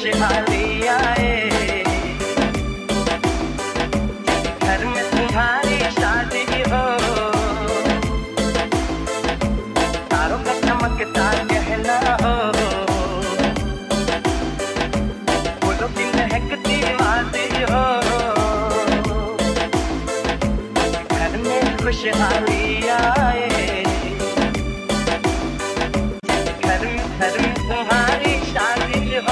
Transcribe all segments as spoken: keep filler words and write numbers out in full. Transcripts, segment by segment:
खुशहाली आए, घर में तुम्हारी शादी हो, तारों का चमकता गहना हो, फूलों की महकती वादी हो, घर में खुशहाली आए, घर में घर में तुम्हारी शादी हो।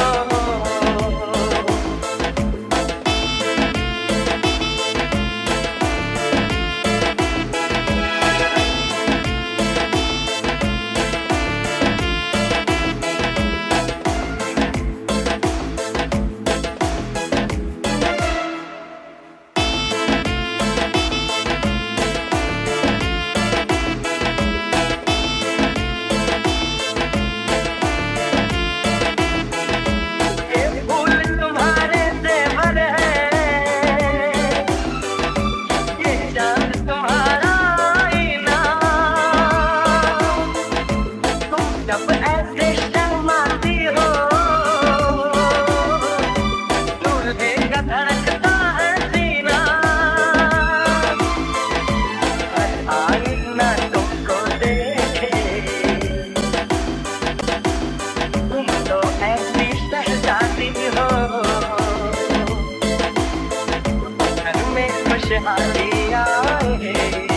खुशहाली आए,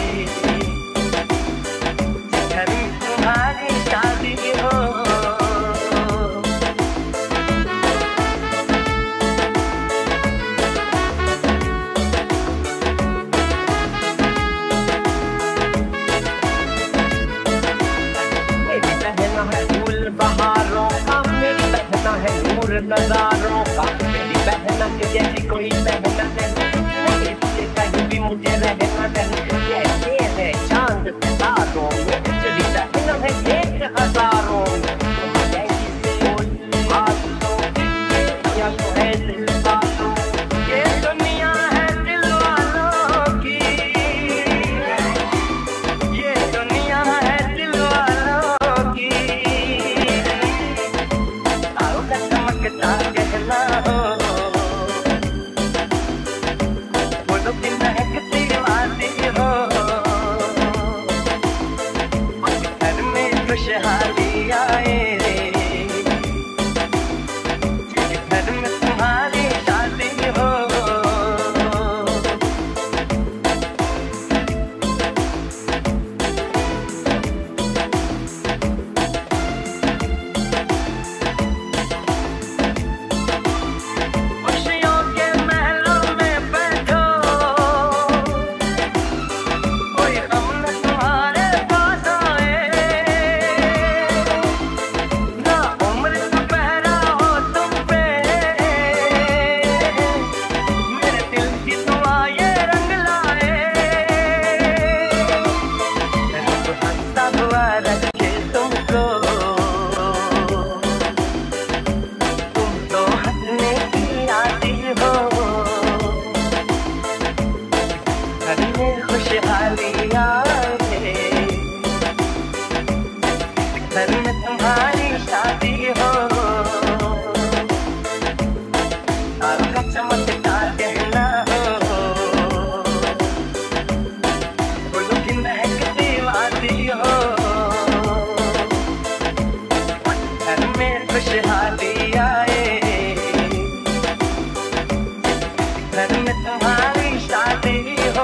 घर में तुम्हारी शादी हो। मेरी बहना है फूल बहारों का, मेरी बहना है नूर नजारों का, मेरी बहना के जैसी कोई बहना नहीं, मुझे रहना नहीं, ये है चांद सितारों में, तेरी बहना है एक हजारों में, या तो है दिल वालों, ये दुनिया है दिल वालों की, ये दुनिया है दिल वालों की, तारों का चमकता गहना हो, फूलों की महकती वादी हो, घर में खुशहाली आए, घर में तुम्हारी शादी हो। खुशहाली आए, घर में तुम्हारी शादी हो, तारों का चमकता गहना हो, फूलों की महकती वादी हो, घर में खुशहाली आए, घर में तुम्हारी शादी हो।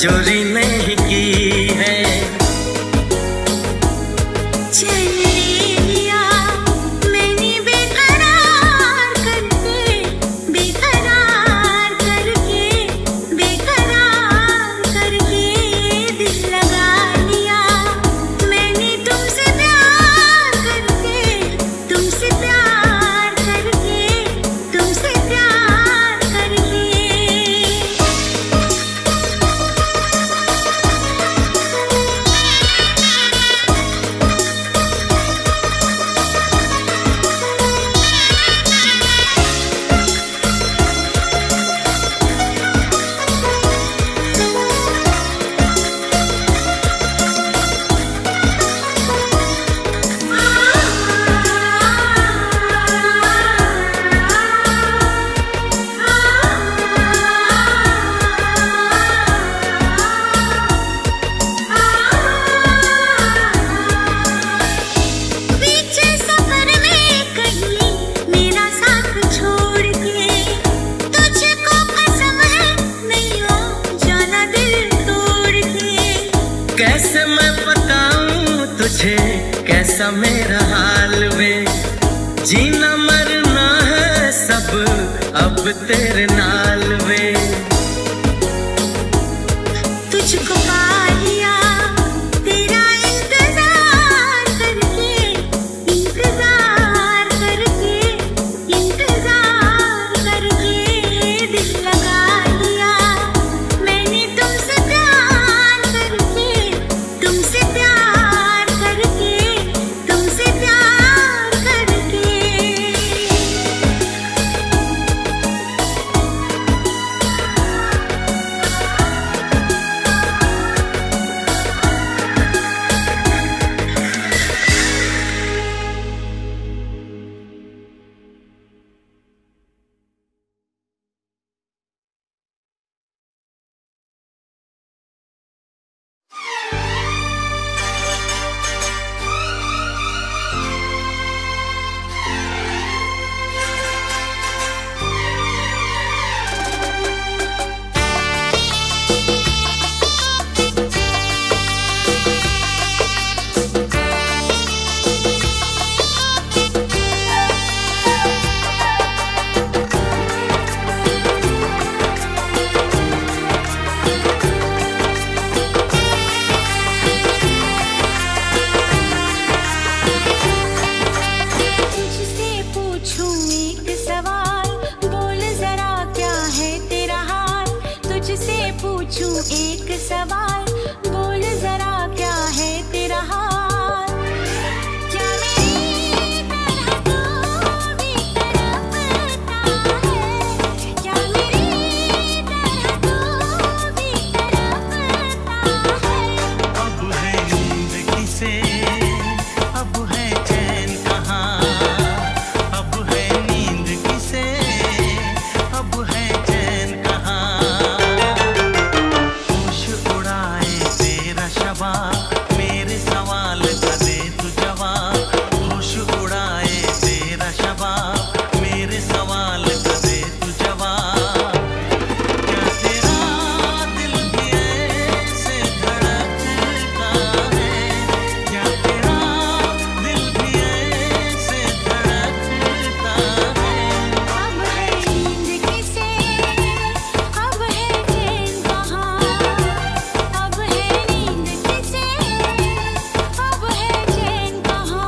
चोरी नहीं की है। कैसे मैं बताऊं तुझे कैसा मेरा हाल वे, जीना मरना है सब अब तेरे नाल वे। तुझको पा लिया तेरा इंतजार करके, इंतजार करके, इंतजार करके दिल लगा लिया मैंने तुमसे प्यार करके, तुमसे प्यार करके, तुमसे प्यार करके। पूछूं एक सवाल, बोल जरा क्या है तेरा हाल। क्या मेरी तरह तू भी तड़पता है, क्या मेरी तरह तू भी तड़पता है। अब है नींद किसे, अब है चैन कहाँ, अब है नींद किसे, अब है चैन कहाँ। मेरे सवाल का दे तू जवाब, होश उड़ाए तेरा शबाब, मेरे सवाल का दे तू जवाब। क्या तेरा दिल भी ऐसे धड़कता है, क्या तेरा दिल भी ऐसे धड़कता है। अब है नींद किसे, अब है चैन कहाँ, अब है नींद किसे, अब है चैन कहाँ।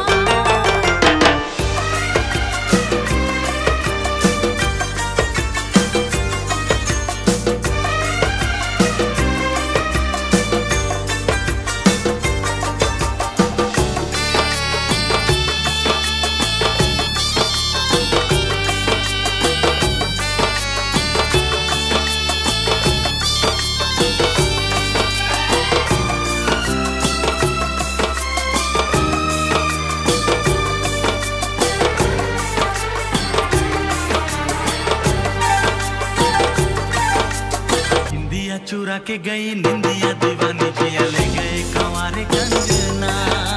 इंदिया चुरा के गई निंदिया दीवानी जिया ले गए कंवारे कंगना।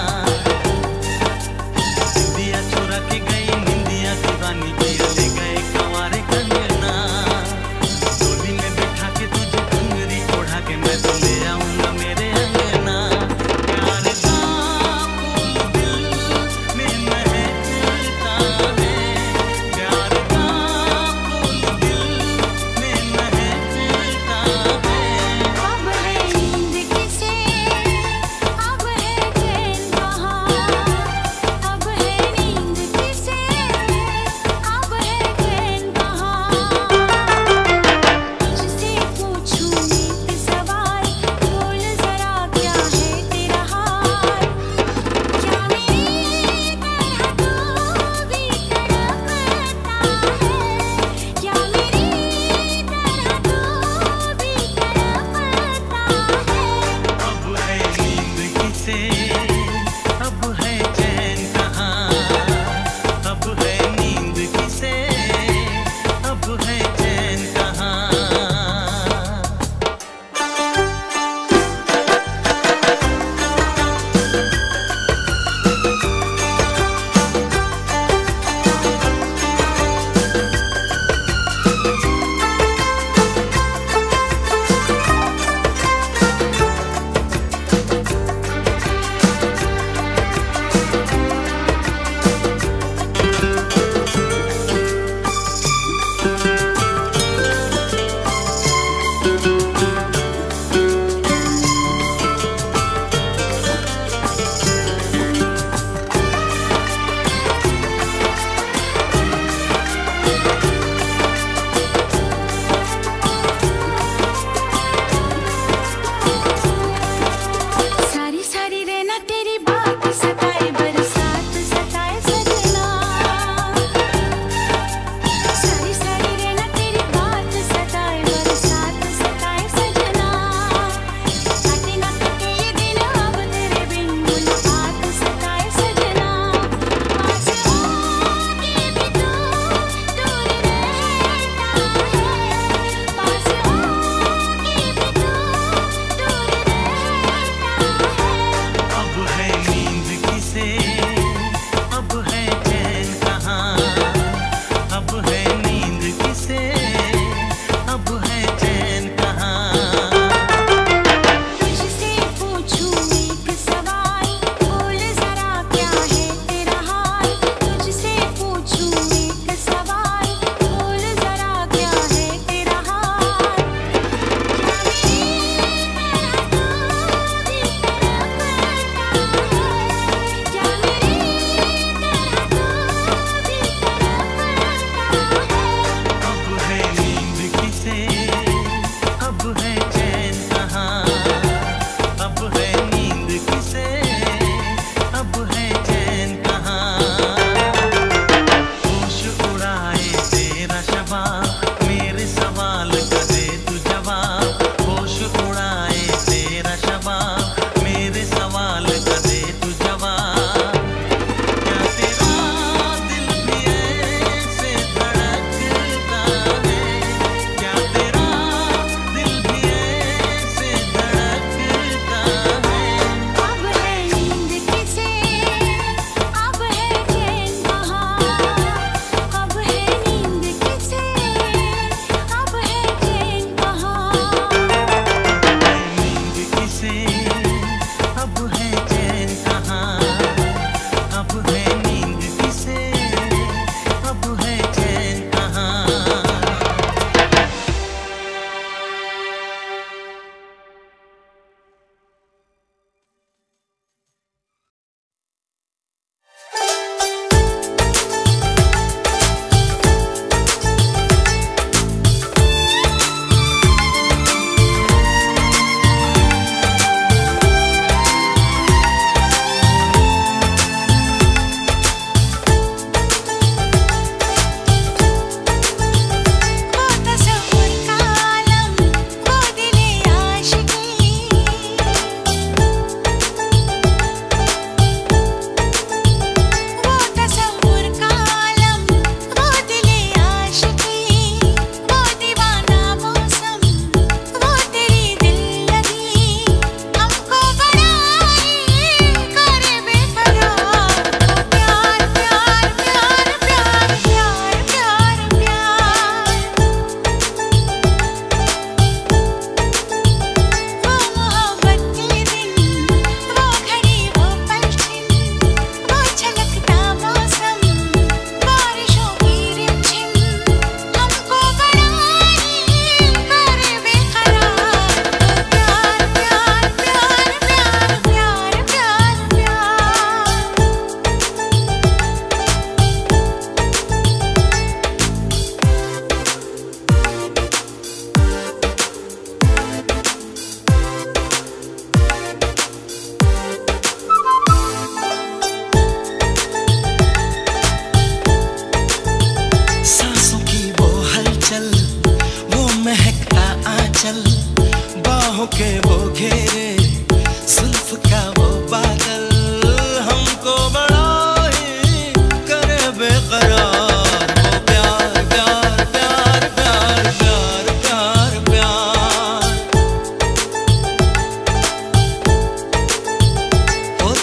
इंदिया चुरा के गई निंदिया दीवानी जिया ले गए कंवारे कंगना। डोली में बिठा के तुझे घुंघरी ओढ़ा के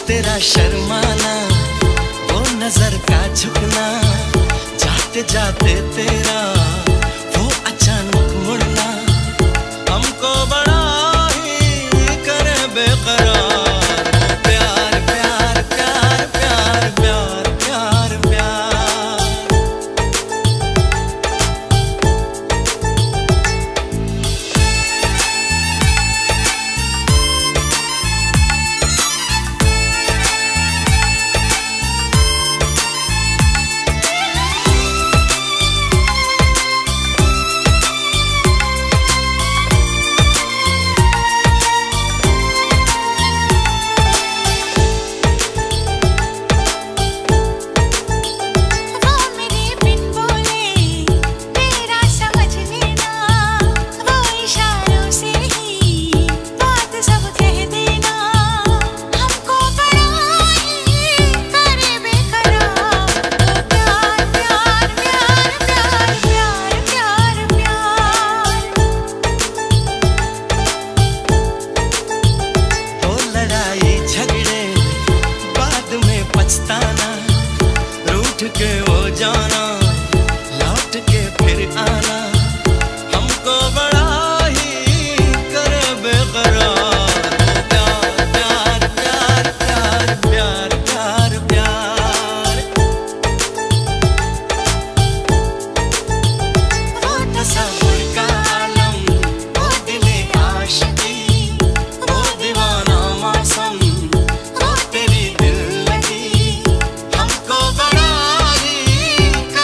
तेरा शर्माना, वो नजर का झुकना, जाते जाते तेरा वो अचानक मुड़ना, हमको बड़ा ही करे बेकरार। प्यार प्यार प्यार प्यार प्यार प्यार प्यार। रूठ के वो जाना, लौट के फिर आना, हमको बड़ा ही करे बेकरार। प्यार प्यार प्यार प्यार प्यार प्यार प्यार। वो तस्वीर का आलम, वो दिले आशिकी, वो दीवाना मौसम, वो तेरी दिल लगी, हमको बड़ा ही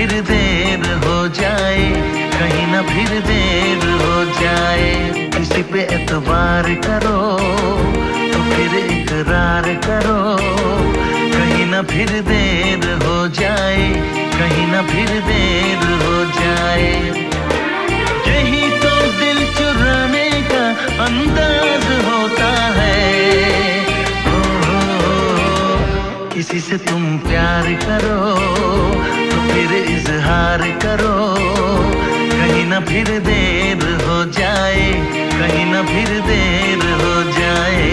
फिर देर हो जाए, कहीं ना फिर देर हो जाए। किसी पे एतबार करो तो फिर इकरार करो, कहीं ना फिर देर हो जाए, कहीं ना फिर देर हो जाए। यही तो दिल चुराने का अंदाज होता है। ओ, ओ, ओ, किसी से तुम प्यार करो तो फिर इजहार करो, कहीं ना फिर देर हो जाए, कहीं ना फिर देर हो जाए।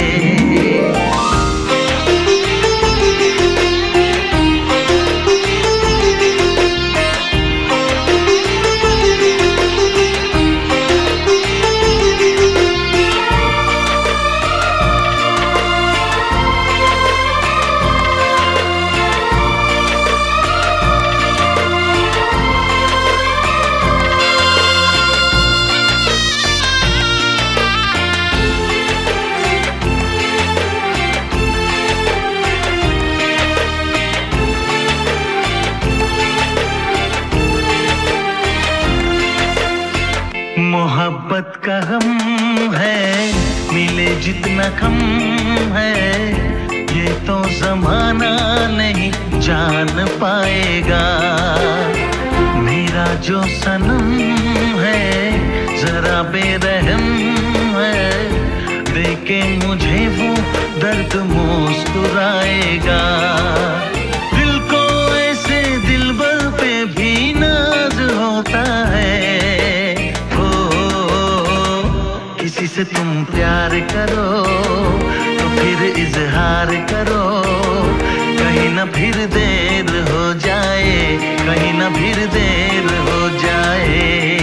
मोहब्बत का गम है, मिले जितना कम है, ये तो जमाना नहीं जान पाएगा। मेरा जो सनम है जरा बेरहम है, देखे मुझे वो दर्द मुस्कुराएगा। दिल को ऐसे दिलबर पे भी नाज होता है। किसी से तुम प्यार करो तो फिर इजहार करो, कहीं ना फिर देर हो जाए, कहीं ना फिर देर हो जाए।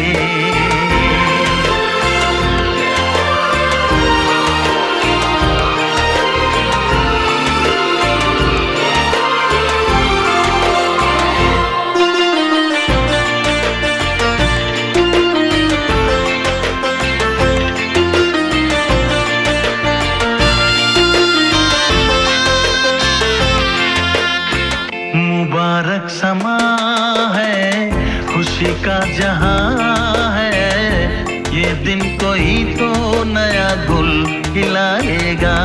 मुबारक समा है, खुशी का जहां है, ये दिन कोई तो नया गुल खिलाएगा।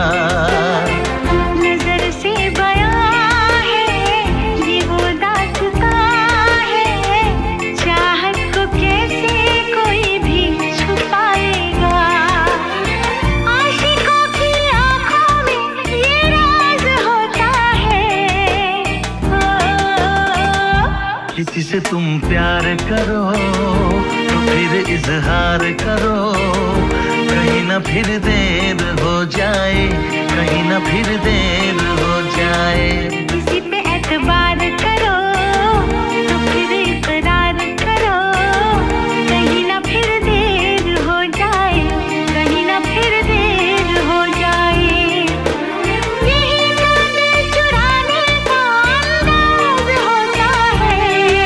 नजर से बयां है ये वो दास्तां है, चाहत को कैसे कोई भी छुपाएगा। आशिकों की आंखों में ये राज होता है। किसी से तुम प्यार करो तो फिर इजहार करो, कहीं ना फिर देर हो जाए, कहीं ना फिर देर हो जाए। किसी पे एतबार करो तो फिर इकरार करो, कहीं ना फिर देर हो जाए, कहीं ना फिर देर हो जाए। यही तो दिल चुराने का अंदाज होता है।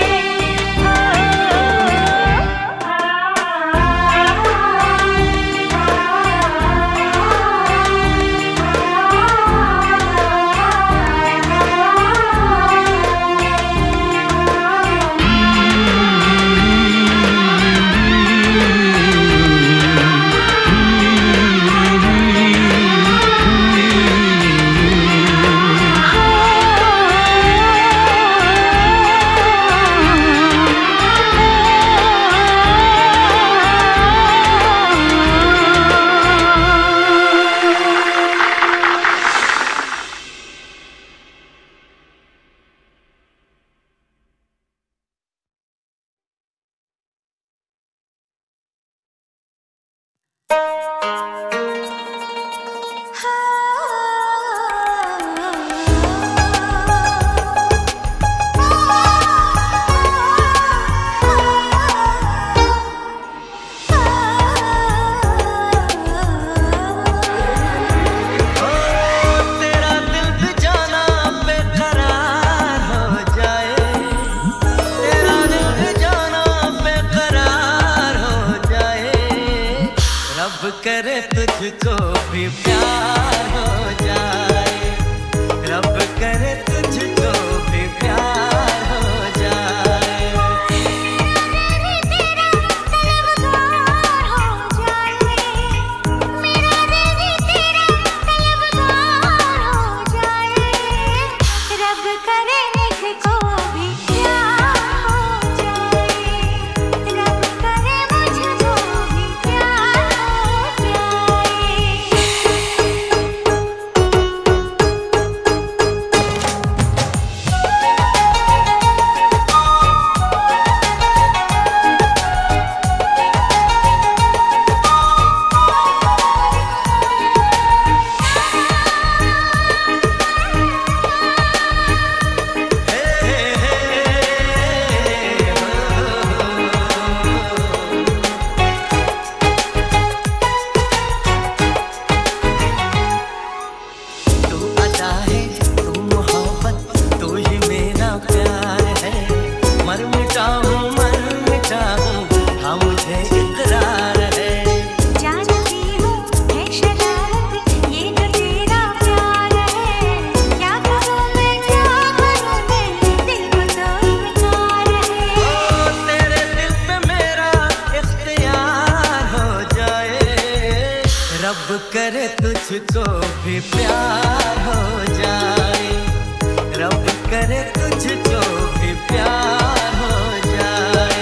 करे तुझको भी प्यार हो जाए, रब करे तुझको भी प्यार हो जाए। मुझे इकरार है। जानती हूँ है शरारत ये जो तेरा प्यार है, क्या करूँ मैं क्या करूँ मैं, दिल को तो इनकार है। ओ तेरे दिल पे मेरा इख्तियार हो जाए, रब करे तुझको भी प्यार हो जाए, रब करे तुझको भी प्यार हो जाए।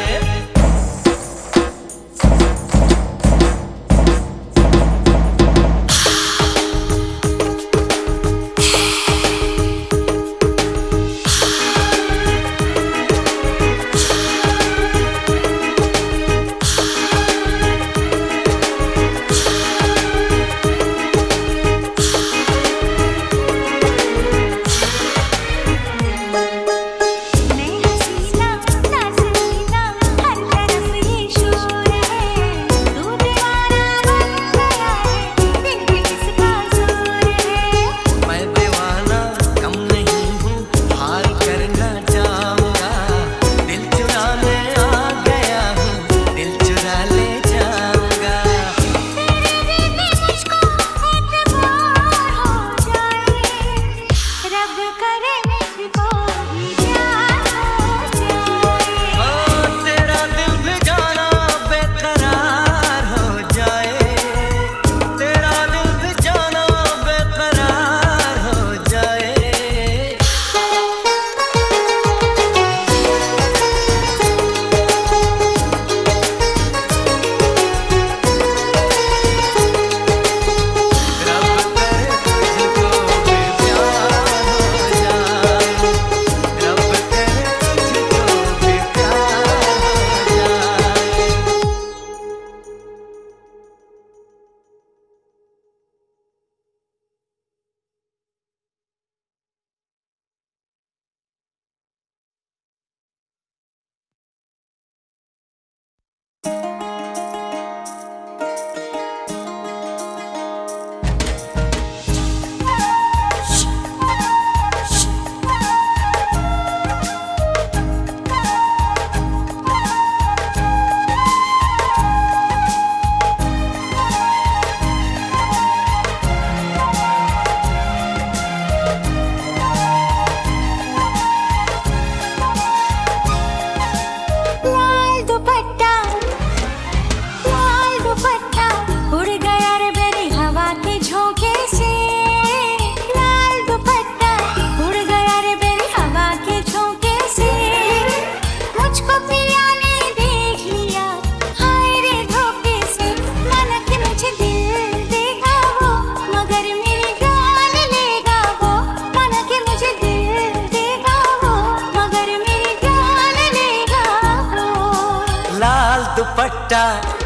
दुपट्टा,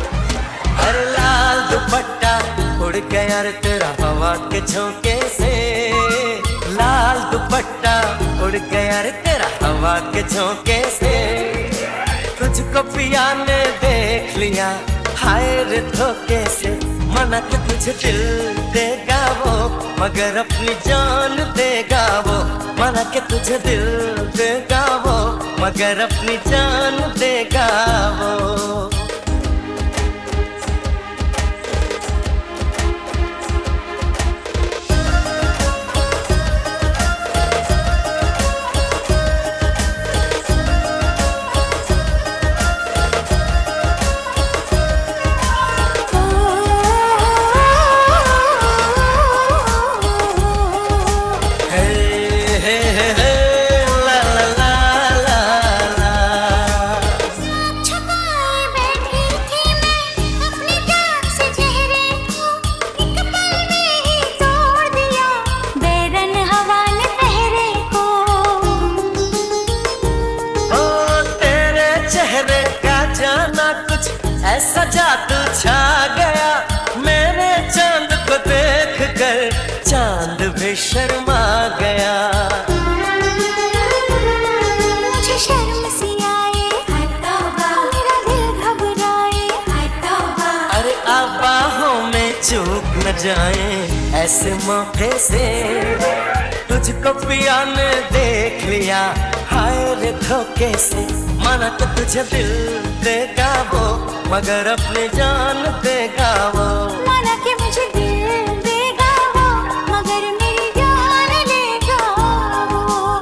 अरे लाल दुपट्टा उड़ गया रे तेरा हवा के झोंके से, लाल दुपट्टा उड़ गया रे तेरा हवा के झोंके से। तुझको पिया ने देख लिया हाय रे धोखे से, मना के तुझे दिल देगा वो मगर अपनी जान देगा वो, मना के तुझे दिल देगा वो मगर अपनी जान देगा वो। ऐसा जादू छा गया मेरे चांद को देख कर, चांद भी शर्मा गया। मुझे शर्म सी आए मेरा दिल घबराए, अरे अब बाहों में चूक न जाए ऐसे मौके से। तुझको पिया ने देख लिया हाय रे धोखे से, माना तो तुझे दिल देगा वो मगर अपनी जान देगा वो। माना कि मुझे दिल देगा वो, मगर मेरी जान लेगा वो।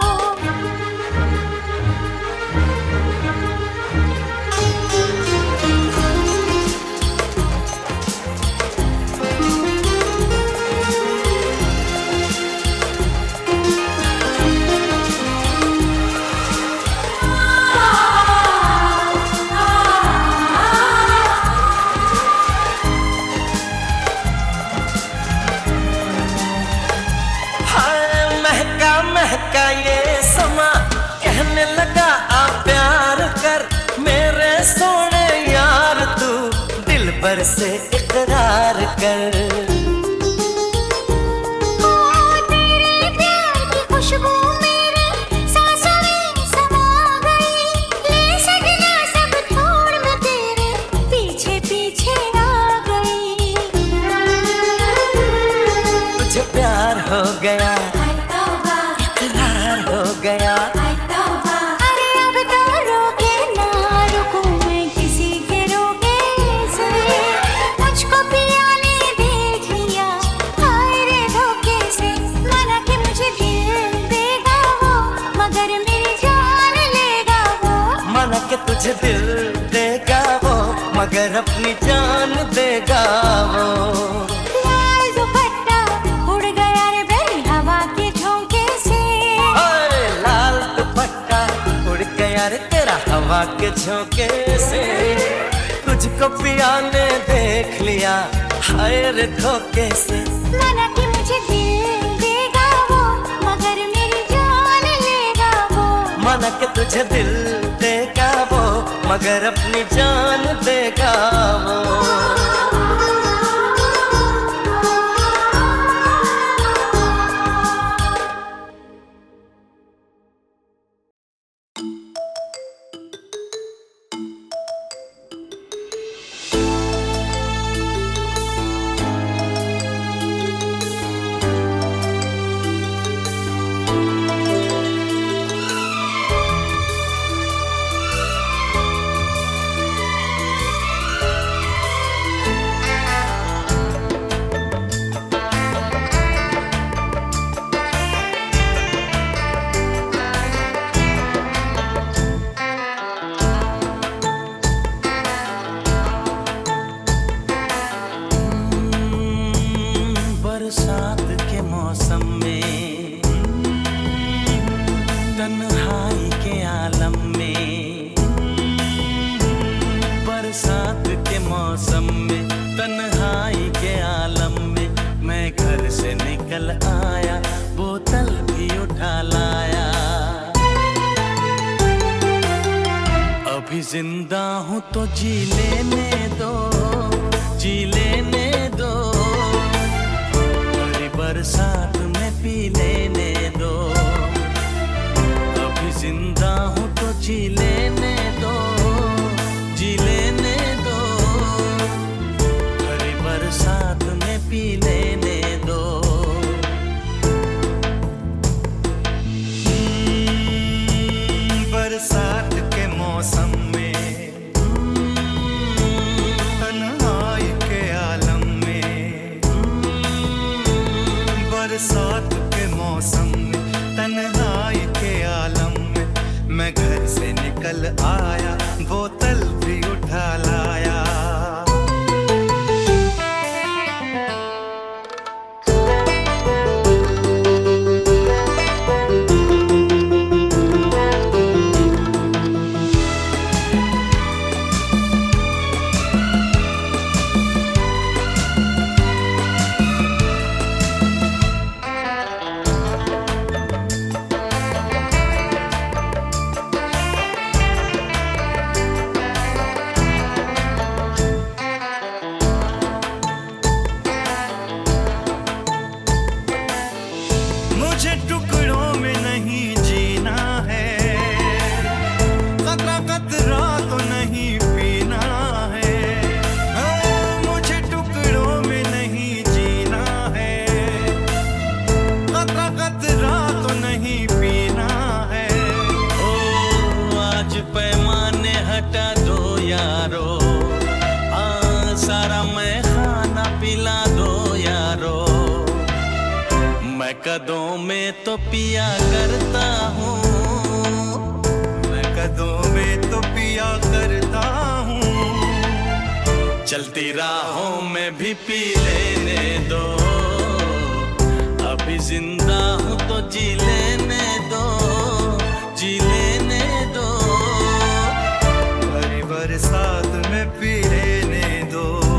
महका ये समा कहने लगा आ प्यार कर, मेरे सोने यार तू दिल भर से इकरार कर। ओ तेरे प्यार की खुशबू मेरी सांसों में समा गई, ले सजना सब छोड़ मैं तेरे पीछे पीछे आ गई। तुझे प्यार हो गया, हो गया। अरे अब तो रोके ना रुकूं मैं किसी के रोके से, मुझको पिया ने देख लिया हाय रे धोखे से। माना कि मुझे दिल देगा वो, मगर मेरी जान लेगा वो। माना कि तुझे दिल देगा वो, मगर अपनी जान देगा वो। लाल दुपट्टा उड़ गया रे बेरी हवा के झोंके से, लाल दुपट्टा उड़ गया रे तेरा हवा के झोंके से। तुझको पिया ने देख लिया हाय रे धोखे से। माना कि मुझे दिल देगा वो, मगर मेरी जान लेगा वो। माना कि तुझे दिल देगा वो, मगर अपनी जान देगा वो। बरसात के मौसम में, तन्हाई के आलम में, बरसात के मौसम में, तन्हाई के आलम में, मैं घर से निकल आया, बोतल भी उठा लाया। अभी जिंदा हूँ तो जी लेने दो, जी लेने दो, बरसात में पी लेने दो। अभी जिंदा हूँ तो जी लेने दो, जी लेने दो, हरी बरसात में पी लेने दो। बरसात के मौसम में कदों में तो पिया करता हूँ, मैं कदों में तो पिया करता हूँ। चलती राहों में भी पी लेने दो, अभी जिंदा हूँ तो जी लेने दो, जी लेने दो। भरी बरसात में पी लेने दो।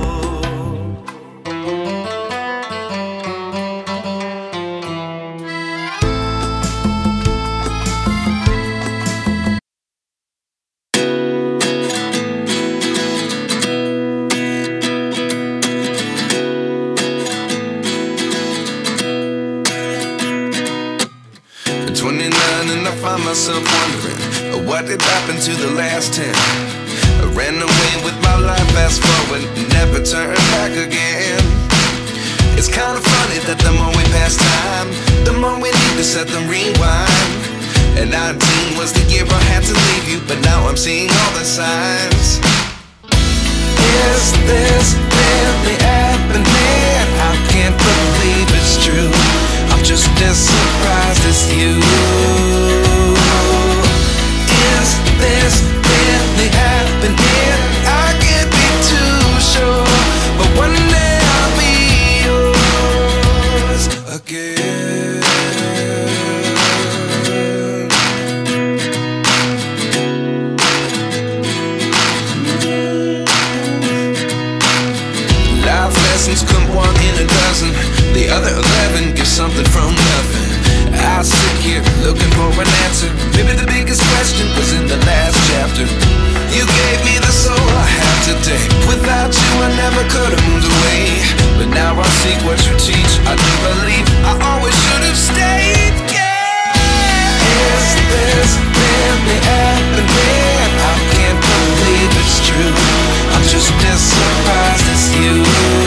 twenty-nine and I find myself wondering what did happen to the last ten. I ran away with my life, fast forward, never turn back again. It's kind of funny that the more we pass time, the more we need to set them rewind. And nineteen was the year I had to leave you, but now I'm seeing all the signs. Is this really happening? I can't believe it's true. I'm just as surprised as you. Is this really happening? I can't be too sure, but one day I'll be yours again. Life lessons come one in a dozen, the other eleven get something from nothing. I sit here looking for an answer. Maybe the biggest question was in the last chapter. You gave me the soul I have today. Without you I never could have moved away. But now I see what you teach. I do believe I always should have stayed. Yeah. Is this really happening? I can't believe it's true. I'm just as surprised as you.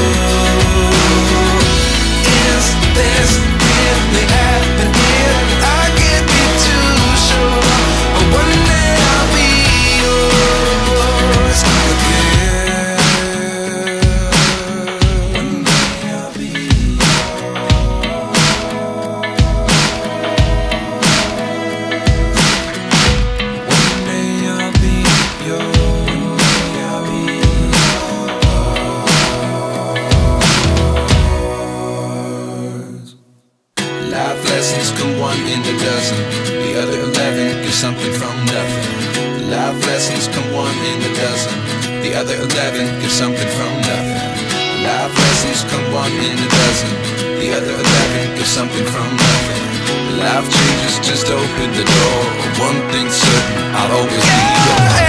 Is this really happening? I can't be too sure, but one day I'll be yours again. One day I'll be yours. One day I'll be yours. I'll be yours. Life lessons come one in a dozen, the other eleven get something from nothing. Life lessons come one in a dozen, the other eleven get something from nothing. Life lessons come one in a dozen, the other eleven get something from nothing. Life changes just open the door. One thing's certain, I'll always be yours.